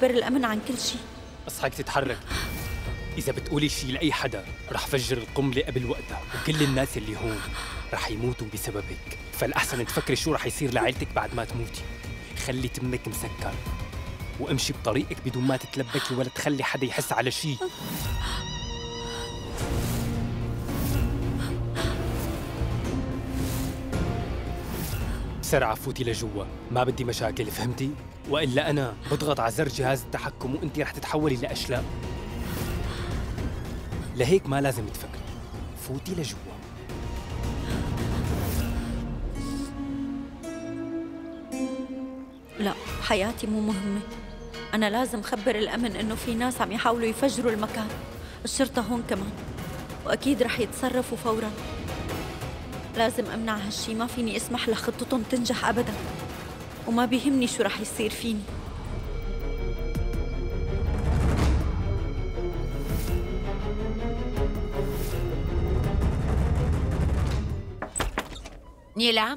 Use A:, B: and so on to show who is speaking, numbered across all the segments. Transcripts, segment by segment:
A: أخبر الأمن عن كل شيء.
B: اصحك تتحرك. إذا بتقولي شي لأي حدا رح فجر القنبلة قبل وقتها، وكل الناس اللي هون رح يموتوا بسببك، فالأحسن تفكري شو رح يصير لعائلتك بعد ما تموتي. خلي تمك مسكر وامشي بطريقك بدون ما تتلبكي ولا تخلي حدا يحس على شي. بسرعة فوتي لجوا، ما بدي مشاكل، فهمتي؟ وإلا أنا بضغط على زر جهاز التحكم وأنتي رح تتحولي لأشلاء. لهيك ما لازم تفكري، فوتي لجوا.
A: لا، حياتي مو مهمة. أنا لازم خبر الأمن إنه في ناس عم يحاولوا يفجروا المكان. الشرطة هون كمان، وأكيد رح يتصرفوا فوراً. لازم أمنع هالشي، ما فيني أسمح لخطتهم تنجح أبداً، وما بيهمني شو رح يصير فيني.
C: نيلام،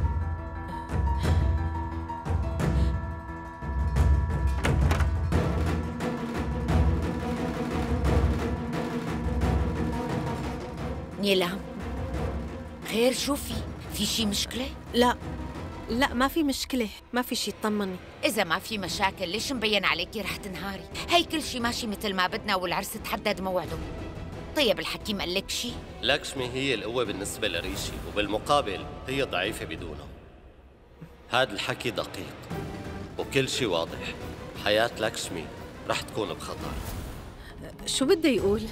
C: نيلام، خير شو في شي مشكلة؟
D: لا ما في مشكلة، ما في شي، اطمني.
C: إذا ما في مشاكل ليش مبين عليكي رح تنهاري؟ هي كل شي ماشي مثل ما بدنا والعرس تحدد موعده. طيب الحكيم قال لك شي؟
E: لاكشمي هي القوة بالنسبة لريشي، وبالمقابل هي ضعيفة بدونه. هذا الحكي دقيق وكل شي واضح. حياة لاكشمي رح تكون بخطر.
D: شو بده يقول؟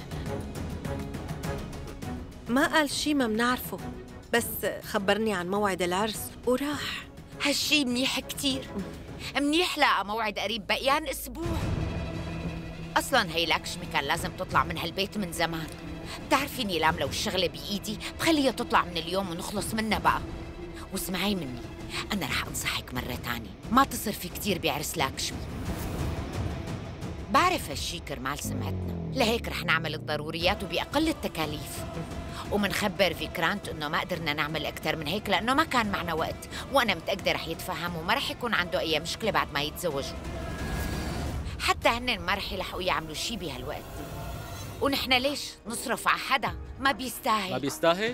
D: ما قال شي ما منعرفه، بس خبرني عن موعد العرس وراح.
C: هالشي منيح كتير، منيح لقى موعد قريب، بقيان أسبوع. أصلاً هي لاكشمي كان لازم تطلع من هالبيت من زمان. بتعرفي نيلام، لو الشغلة بإيدي بخليها تطلع من اليوم ونخلص منها بقى. واسمعي مني، أنا رح أنصحك مرة تانية ما تصرفي كتير بعرس لاكشمي. بعرف هالشي كرمال سمعتنا، لهيك رح نعمل الضروريات وبأقل التكاليف، ومنخبر فيكرانت إنه ما قدرنا نعمل أكتر من هيك لأنه ما كان معنا وقت، وأنا متأكدة رح يتفهم وما رح يكون عنده أي مشكلة بعد ما يتزوجوا. حتى هن ما رح يلحقوا يعملوا شي بهالوقت، ونحن ليش نصرف على حدا ما بيستاهل؟
F: ما بيستاهل؟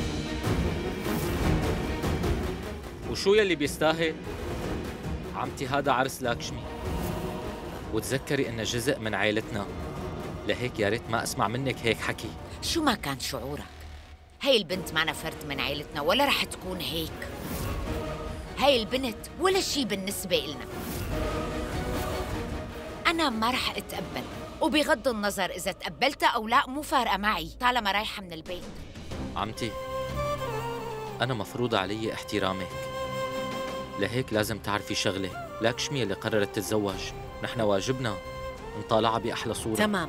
F: وشو يلي بيستاهل؟ عمتي هذا عرس لاكشمي، وتذكري إنه جزء من عائلتنا، لهيك يا ريت ما أسمع منك هيك حكي.
C: شو ما كان شعورك، هاي البنت معنا فرد من عائلتنا ولا رح تكون هيك. هاي البنت ولا شي بالنسبة إلنا. أنا ما رح أتقبل، وبغض النظر إذا تقبلتها أو لا مو فارقة معي طالما رايحة من البيت.
F: عمتي، أنا مفروض علي احترامك، لهيك لازم تعرفي شغلة، لاكشمي اللي قررت تتزوج، نحن واجبنا نطالعها بأحلى صورة.
D: تمام،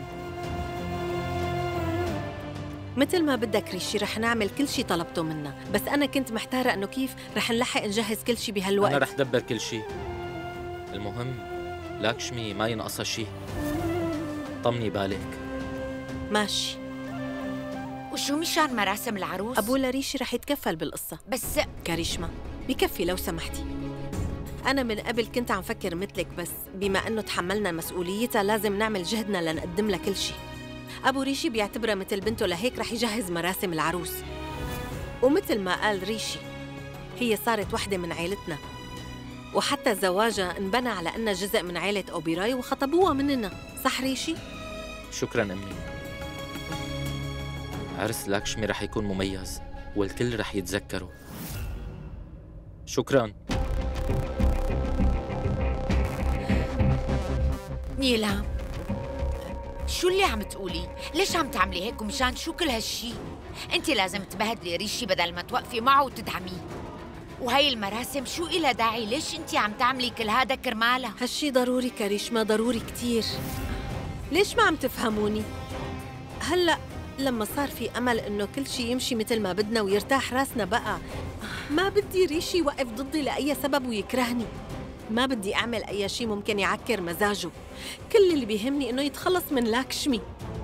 D: مثل ما بدك ريشي، رح نعمل كل شي طلبته منا، بس أنا كنت محتارة إنه كيف رح نلحق نجهز كل شي بهالوقت.
F: أنا رح دبر كل شي، المهم لاكشمي ما ينقصها شي، طمني بالك.
D: ماشي.
C: وشو مشان مراسم العروس؟
D: أبو لريشي رح يتكفل بالقصة.
C: بس
D: كاريشما بكفي لو سمحتي. أنا من قبل كنت عم فكر مثلك، بس بما أنه تحملنا مسؤوليتها لازم نعمل جهدنا لنقدم لها كل شي. أبو ريشي بيعتبرها مثل بنته، لهيك رح يجهز مراسم العروس، ومثل ما قال ريشي هي صارت وحدة من عائلتنا، وحتى زواجها انبنى على أنها جزء من عائلة أوبيراي وخطبوها مننا. صح ريشي؟
F: شكراً أمي. عرس لاكشمي رح يكون مميز والكل رح يتذكره. شكراً.
C: نيلام، شو اللي عم تقولي؟ ليش عم تعملي هيك ومشان شو كل هالشي؟ انت لازم تبهدلي ريشي بدل ما توقفي معه وتدعميه. وهي المراسم شو إلها داعي؟ ليش انت عم تعملي كل هذا كرمالها؟
D: هالشي ضروري كاريشما، ضروري كتير. ليش ما عم تفهموني؟ هلأ لما صار في أمل إنه كل شي يمشي مثل ما بدنا ويرتاح راسنا بقى، ما بدي ريشي يوقف ضدي لأي سبب ويكرهني. ما بدي أعمل أي شي ممكن يعكر مزاجه. كل اللي بيهمني إنه يتخلص من لاكشمي.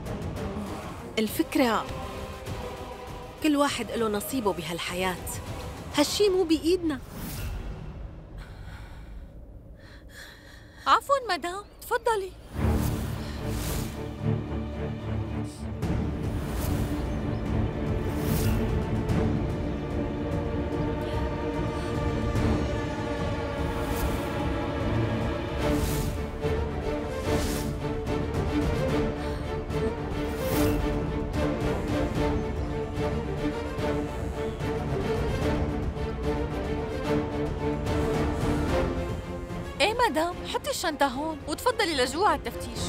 D: الفكرة كل واحد له نصيبه بهالحياة، هالشي مو بإيدنا.
A: عفواً مدام، تفضلي.
G: ايه مدام، حطي الشنطة هون وتفضلي لجوا على التفتيش.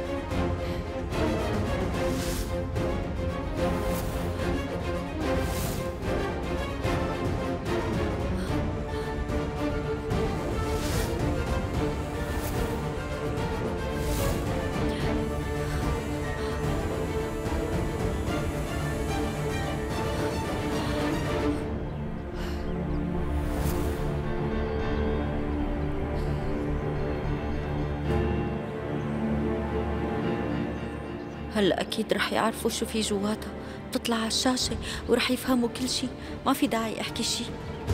A: هلا أكيد رح يعرفوا شو في جواتها، بتطلع على الشاشة ورح يفهموا كل شي، ما في داعي أحكي شي.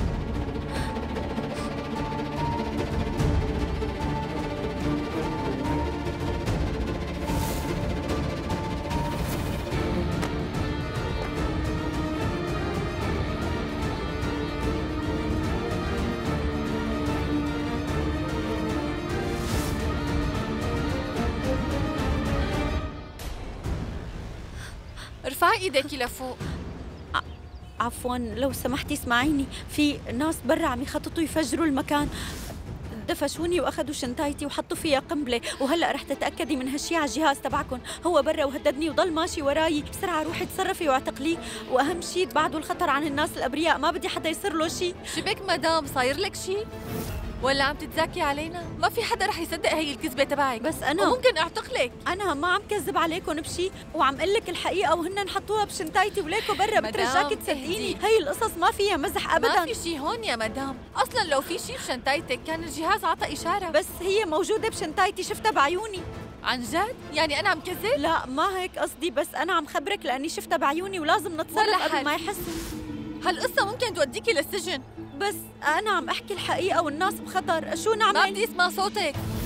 G: ارفعي ايديكي لفوق.
A: عفواً لو سمحتي اسمعيني، في ناس برا عم يخططوا يفجروا المكان، دفشوني واخذوا شنطايتي وحطوا فيها قنبله، وهلا رح تتاكدي من هالشي على الجهاز تبعكم. هو برا وهددني وضل ماشي وراي. بسرعه روحي تصرفي واعتقليه، واهم شيء تبعدوا الخطر عن الناس الابرياء، ما بدي حدا يصير له شيء.
G: شبك مدام، صاير لك شيء؟ ولا عم تتزاكي علينا؟ ما في حدا رح يصدق هي الكذبه تبعك.
A: بس انا
G: ممكن اعتقلك.
A: انا ما عم كذب عليكم بشي، وعم قل لك الحقيقه، وهن حطوها بشنطايتي وليكو برا. بترجاكي تصدقيني، هي القصص ما فيها مزح ابدا.
G: ما في شيء هون يا مدام، اصلا لو في شيء بشنطايتك كان الجهاز عطى اشاره.
A: بس هي موجوده بشنطايتي، شفتها بعيوني.
G: عن جد؟ يعني انا عم كذب؟
A: لا ما هيك قصدي، بس انا عم خبرك لاني شفتها بعيوني ولازم نتصرف قبل ما يحسوا.
G: هالقصه ممكن توديكي للسجن.
A: بس انا عم احكي الحقيقه والناس بخطر، شو نعمل؟
G: ما بدي اسمع صوتك.